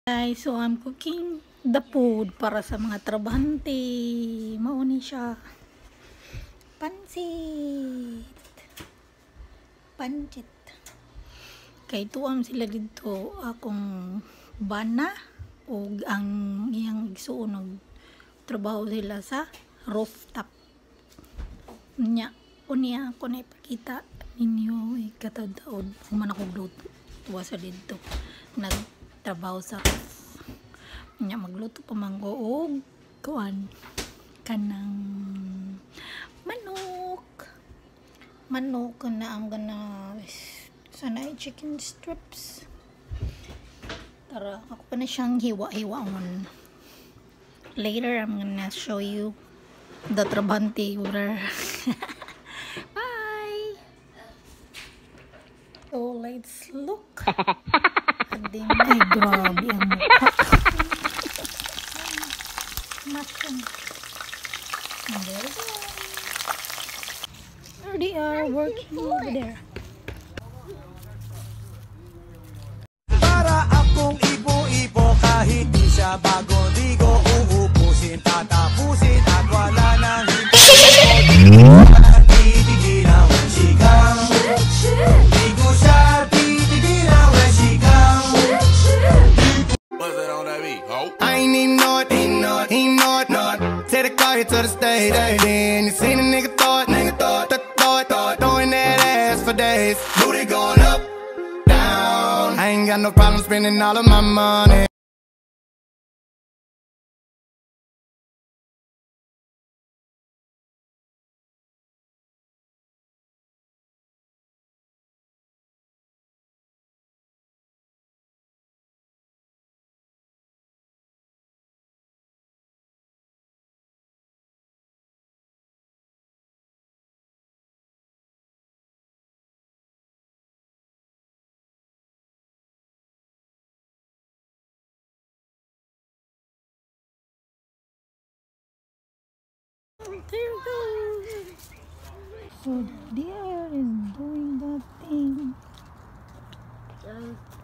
Guys, so I'm cooking the food para sa mga trabahante. Mauni siya. Pansit. Pancit. Kay tuam sila dito akong bana o ang iyang igsuon og trabaho sila sa rooftop. Nya, unya ako na ipakita ninyo ikatadaod human ako luto. Tuwa sa dito. Nagtrabaho sa nya magluto pa manggo og kuan kanang manok na ang gana sana ay chicken strips. Tara, ako pa na siyang hiwa-hiwaon. Later, I'm gonna show you the trabante order. Bye! So, let's look. Ading, ay grabe ang mukha. Makan. And there we go. They are working over there. Para akong ipo-ipo kahit di siya bago, di ko uubusin, tatapusin at wala nang titigilan when she comes. Di ko siya titigilan when she comes. What's that on that beat, ho? I ain't even know it, take the car here to the stage, then you seen a nigga thought, throwing that ass for days. Booty going up, down. I ain't got no problem spending all of my money. There goes. So the deer is doing that thing.